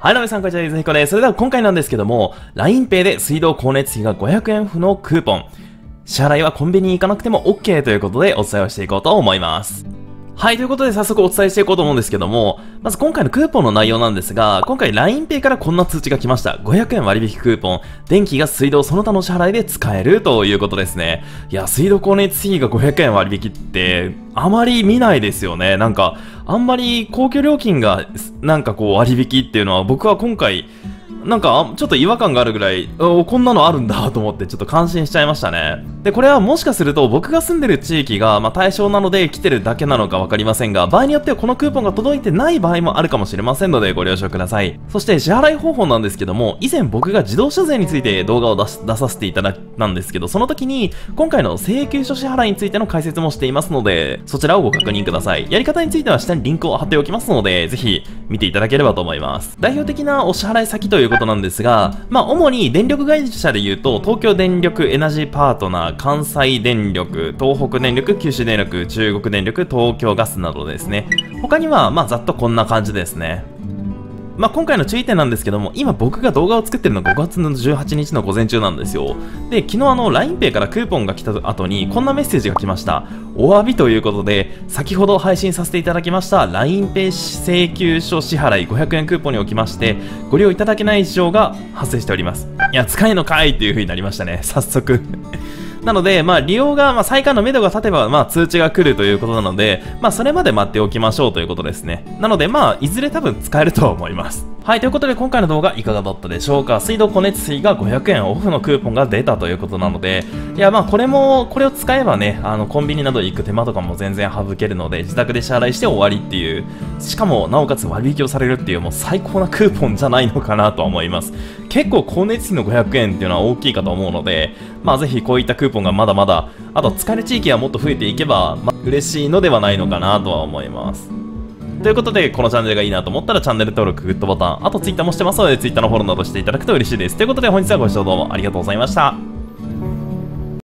はい、どうも皆さん、こんにちは、ゆずひこです。それでは今回なんですけども、LINEPay で水道光熱費が500円オフのクーポン。支払いはコンビニに行かなくても OK ということでお伝えをしていこうと思います。はい、ということで早速お伝えしていこうと思うんですけども、まず今回のクーポンの内容なんですが、今回 LINEPay からこんな通知が来ました。500円割引クーポン、電気が水道その他の支払いで使えるということですね。いや、水道光熱費が500円割引って、あまり見ないですよね。なんか、あんまり公共料金が、割引っていうのは僕は今回、ちょっと違和感があるぐらい、こんなのあるんだと思ってちょっと感心しちゃいましたね。で、これはもしかすると僕が住んでる地域が、対象なので来てるだけなのかわかりませんが、場合によってはこのクーポンが届いてない場合もあるかもしれませんのでご了承ください。そして支払い方法なんですけども、以前僕が自動車税について動画を出させていただいたんですけど、その時に今回の請求書支払いについての解説もしていますので、そちらをご確認ください。やり方については下にリンクを貼っておきますので、ぜひ見ていただければと思います。代表的なお支払い先ということなんですが、主に電力会社で言うと、東京電力エナジーパートナー、関西電力、東北電力、九州電力、中国電力、東京ガスなどですね。他には、ざっとこんな感じですね。今回の注意点なんですけども、今僕が動画を作ってるのが5月の18日の午前中なんですよ。で、昨日LINEPay からクーポンが来た後に、こんなメッセージが来ました。お詫びということで、先ほど配信させていただきました LINEPay 請求書支払い500円クーポンにおきまして、ご利用いただけない事情が発生しております。いや、使えんのかいっていう風になりましたね。早速。なので、利用が、再開の目処が立てば、通知が来るということなので、それまで待っておきましょうということですね。なので、いずれ多分使えると思います。はい、ということで今回の動画いかがだったでしょうか。水道光熱費が500円オフのクーポンが出たということなので、いや、これを使えばね、コンビニなど行く手間とかも全然省けるので、自宅で支払いして終わりっていう、しかも、なおかつ割引をされるっていう、もう最高なクーポンじゃないのかなとは思います。結構光熱費の500円っていうのは大きいかと思うので、ぜひこういったクーポンがまだまだ、あと使える地域がもっと増えていけば、嬉しいのではないのかなとは思います。ということで、このチャンネルがいいなと思ったらチャンネル登録、グッドボタン、あと Twitter もしてますので Twitter のフォローなどしていただくと嬉しいです。ということで本日はご視聴どうもありがとうございました。